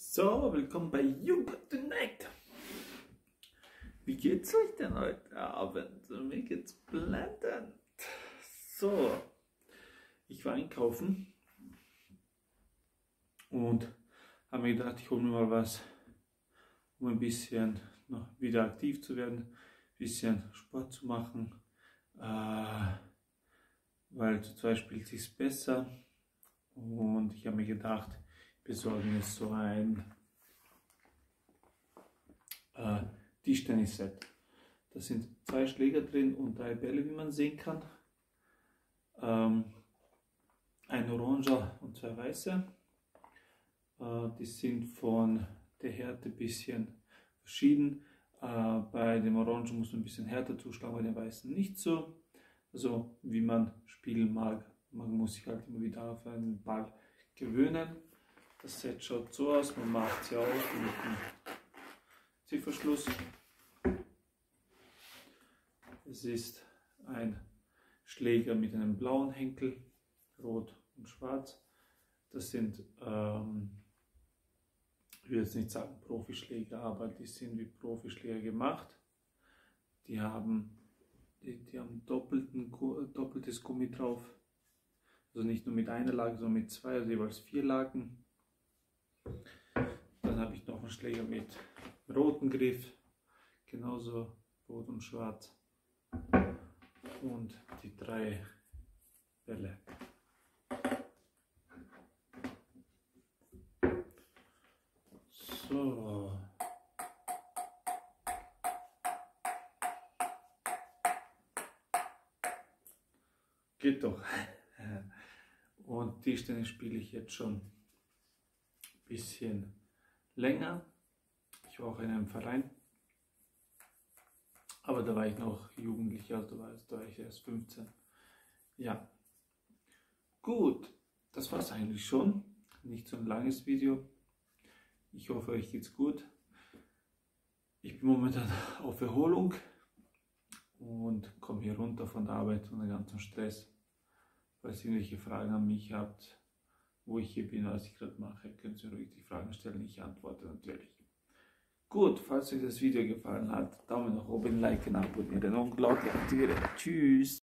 So, willkommen bei You Got the Night. Wie geht's euch denn heute Abend? Mir geht's blendend. So, ich war einkaufen und habe mir gedacht, ich hole mir mal was, um ein bisschen noch wieder aktiv zu werden, ein bisschen Sport zu machen, weil zu zweit spielt es sich besser. Und ich habe mir gedacht, wir besorgen jetzt so ein Tischtennis-Set. Da sind 2 Schläger drin und 3 Bälle, wie man sehen kann. Ein oranger und 2 weiße. Die sind von der Härte ein bisschen verschieden. Bei dem Orangen muss man ein bisschen härter zuschlagen, bei den weißen nicht so. Also wie man spielen mag. Man muss sich halt immer wieder auf einen Ball gewöhnen. Das Set schaut so aus, man macht sie auf mit dem Zifferschluss. Es ist ein Schläger mit einem blauen Henkel, rot und schwarz. Das sind, ich will jetzt nicht sagen Profischläger, aber die sind wie Profischläger gemacht. Die haben doppeltes Gummi drauf. Also nicht nur mit einer Lage, sondern mit 2, also jeweils 4 Lagen. Dann habe ich noch einen Schläger mit rotem Griff, genauso rot und schwarz. Und die 3 Bälle. So. Geht doch. Und Tischtennis spiele ich jetzt schon ein bisschen länger. Ich war auch in einem Verein, aber da war ich noch Jugendlicher, also da war ich erst 15. Ja, gut, das war es eigentlich schon. Nicht so ein langes Video. Ich hoffe, euch geht's gut. Ich bin momentan auf Erholung und komme hier runter von der Arbeit und den ganzen Stress. Falls ihr irgendwelche Fragen an mich habt, wo ich hier bin, was ich gerade mache, könnt ihr ruhig die Fragen stellen, ich antworte natürlich. Gut, falls euch das Video gefallen hat, Daumen nach oben, liken, abonnieren und Glocke aktivieren. Tschüss!